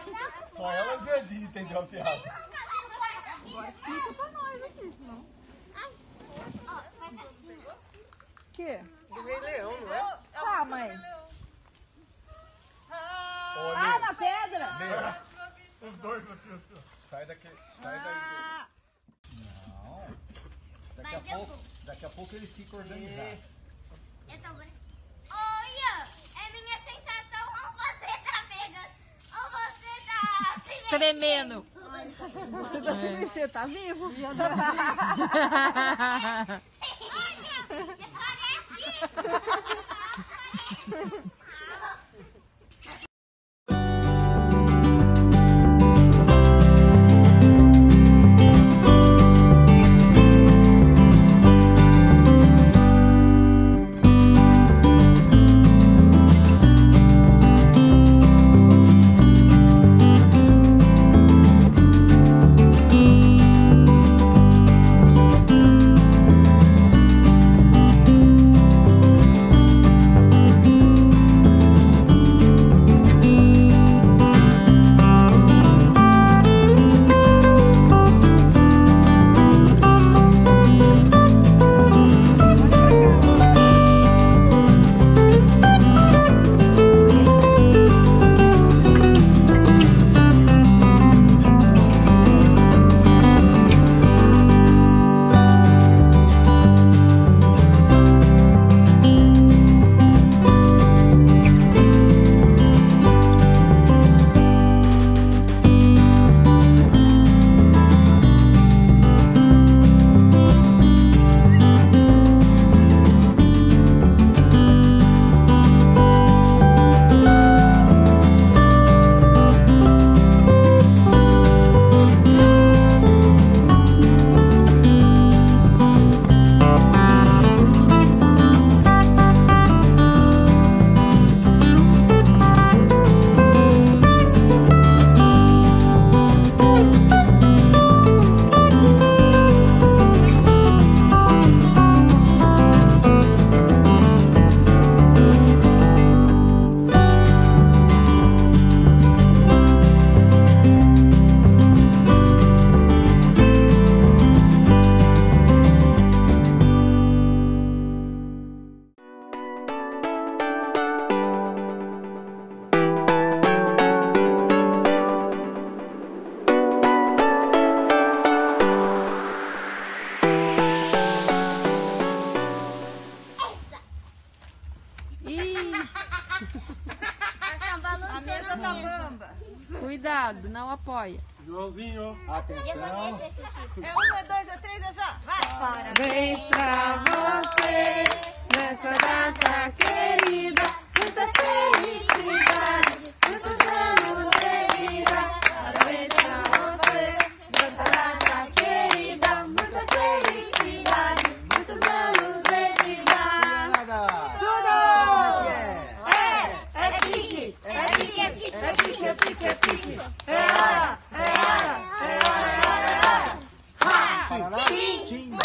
Só ela e o Edinho entendeu a piada. Agora explica pra nós aqui, senão. Ó, faz assim. O quê? Do Rei Leão, não é? Tá, mãe. Olha, Na pedra. Leia. Os dois aqui, assim, ó. Sai daqui, sai daí. Não. Daqui a pouco ele fica organizado. Eu tô bonito. Olha, é minha sensação ou você tá pegando, ou você tá se Tremendo. Você tá se mexendo, tá vivo. Olha, parece. A mesa tá bamba. Cuidado, não apoia. Joãozinho. Atenção. É 1, é 2, é 3, é já. Vai. Parabéns pra você nessa data querida. Muita felicidade, muitos anos de vida. Parabéns pra você nessa data querida. Muita felicidade, muitos anos de vida. Tudo! É pique, é pique, é pique, é pique, é pique, é pique. É hora, é hora, é hora, é hora. Parará, tim.